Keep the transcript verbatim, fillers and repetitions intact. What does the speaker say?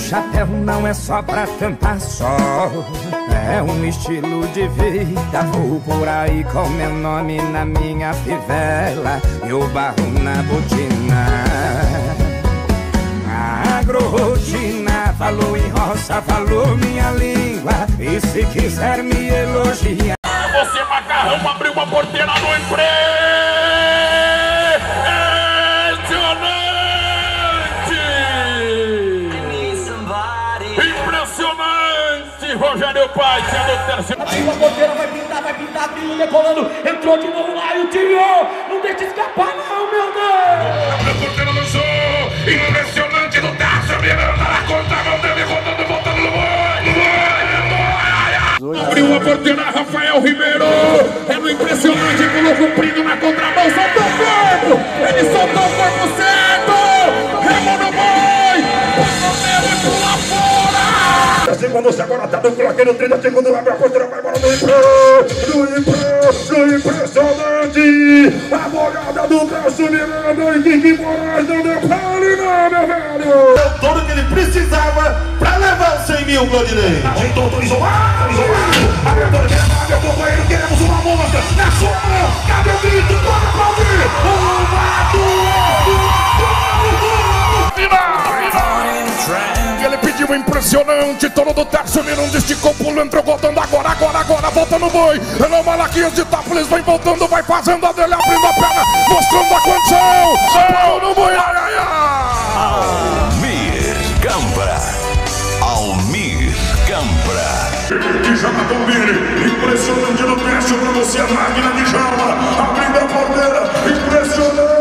chapéu não é só pra tampar sol, é um estilo de vida. Vou por aí com meu nome na minha fivela e o barro na botina. Agrorotina, falou em roça, falou minha língua. E se quiser me elogiar, você macarrão abriu uma porteira no emprego. Impressionante, Rogério Pai, sendo o terceiro. Abriu a porteira, vai pintar, vai pintar, brilho decolando. Entrou de novo lá e o tiro. Não deixa escapar não, meu Deus. Abriu a porteira no show. Impressionante do Tarso Miranda na contramão dele, rodando, voltando no boi, no boi. Abriu a porteira, Rafael Ribeiro. É no impressionante, pulou comprido na contramão, soltou o corpo. Ele soltou o corpo certo. Remou no boi. Passou e pula fora. Segundo-se agora, tá dando aquele trinta segundos, abre a porteira, vai embora no impro, no impro, no impressionante, a bolhada do Tarso Miranda e Kiki Moraes não deu pra ele não, meu velho. É tudo que ele precisava pra levar os cem mil, Claudinei. Ajeitou, todo isolado, isolado, abre a porteira, meu companheiro, queremos uma mostra, na sua mão, cabe o grito, toca pra ouvir, uma, duas, final, ele pediu impressionante, todo do Tarso Miranda esticou, pulo, entrou, voltando agora, agora, agora, volta no boi. Não, Malaquias de Itápolis vem voltando, vai fazendo a dele, abrindo a perna, mostrando a condição. Pulo no boi, ai, ai, ai. Almir Gambra, Almir Gambra. Djalma Tombini, impressionante no teste pra você, a máquina de Djalma, abrindo a porteira, impressionante.